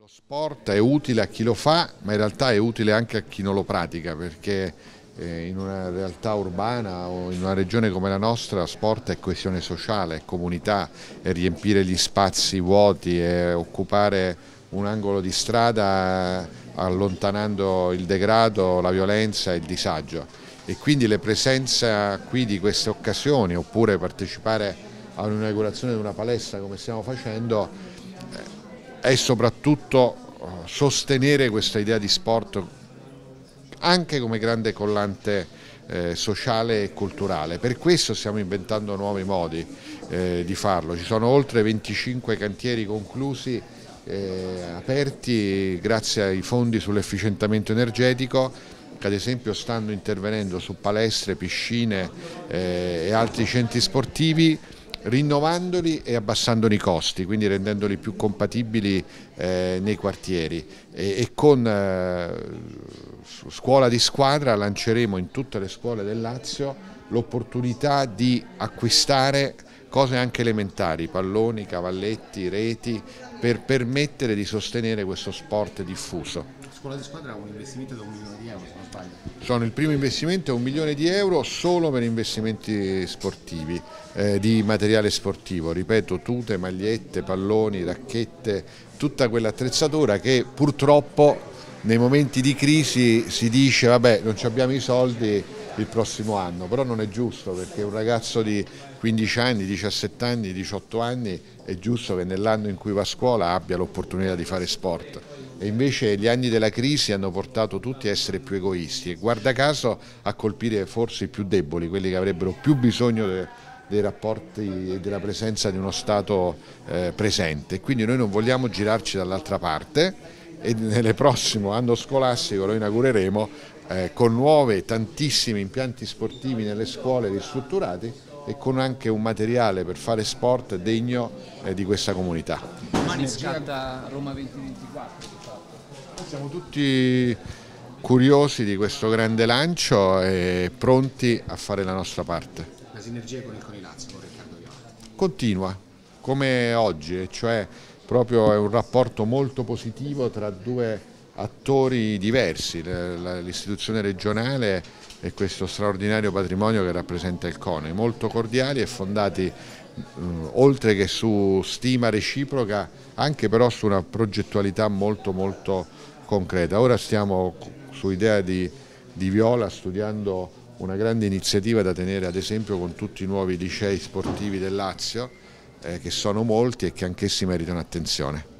Sport è utile a chi lo fa, ma in realtà è utile anche a chi non lo pratica, perché in una realtà urbana o in una regione come la nostra sport è coesione sociale, è comunità, è riempire gli spazi vuoti, è occupare un angolo di strada allontanando il degrado, la violenza e il disagio. E quindi la presenza qui di queste occasioni, oppure partecipare a un'inaugurazione di una palestra come stiamo facendo, è soprattutto sostenere questa idea di sport anche come grande collante sociale e culturale. Per questo stiamo inventando nuovi modi di farlo. Ci sono oltre 25 cantieri conclusi, aperti grazie ai fondi sull'efficientamento energetico, che ad esempio stanno intervenendo su palestre, piscine e altri centri sportivi, rinnovandoli e abbassandone i costi, quindi rendendoli più compatibili nei quartieri, e con Scuola di Squadra lanceremo in tutte le scuole del Lazio l'opportunità di acquistare cose anche elementari, palloni, cavalletti, reti, per permettere di sostenere questo sport diffuso. Scuola di Squadra ha un investimento da 1 milione di euro, se non sbaglio. Sono il primo investimento, è 1 milione di euro solo per investimenti sportivi, di materiale sportivo, ripeto, tute, magliette, palloni, racchette, tutta quell'attrezzatura che purtroppo nei momenti di crisi si dice vabbè, non abbiamo i soldi il prossimo anno, però non è giusto, perché un ragazzo di 15 anni, 17 anni, 18 anni è giusto che nell'anno in cui va a scuola abbia l'opportunità di fare sport. E invece gli anni della crisi hanno portato tutti a essere più egoisti e guarda caso a colpire forse i più deboli, quelli che avrebbero più bisogno dei rapporti e della presenza di uno Stato presente. Quindi noi non vogliamo girarci dall'altra parte, e nel prossimo anno scolastico lo inaugureremo con nuove tantissimi impianti sportivi nelle scuole ristrutturati e con anche un materiale per fare sport degno di questa comunità. Domani scatta Roma 2024. Siamo tutti curiosi di questo grande lancio e pronti a fare la nostra parte. La sinergia con il Conilazio, con Riccardo Viola. Continua, come oggi, cioè proprio è un rapporto molto positivo tra due attori diversi, l'istituzione regionale e questo straordinario patrimonio che rappresenta il CONI, molto cordiali e fondati oltre che su stima reciproca, anche però su una progettualità molto concreta. Ora stiamo su idea di Viola studiando una grande iniziativa da tenere ad esempio con tutti i nuovi licei sportivi del Lazio, che sono molti e che anch'essi meritano attenzione.